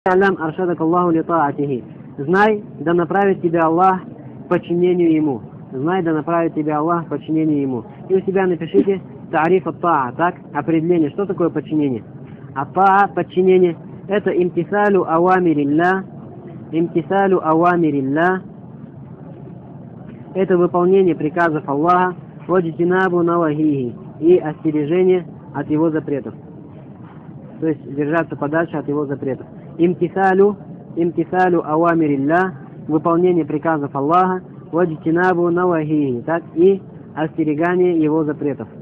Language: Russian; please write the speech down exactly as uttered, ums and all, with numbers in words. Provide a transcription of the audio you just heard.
Алям аршадак Аллаху ли таатихи. Знай, да направит тебя Аллах к подчинению Ему. Знай, да направит тебя Аллах к подчинению Ему. И у себя напишите тариф ат-таа, так, определение, что такое подчинение. Ат-таа, подчинение, это имтисалю ауамирилля, имтисалю ауамирилля, это выполнение приказов Аллаха, ваджтинабу навахихи, и остережение от Его запретов. То есть держаться подальше от Его запретов. Имтисалю, имтисалю ауамирилля, выполнение приказов Аллаха, ваджтинабу навахихи, так, и остерегание Его запретов.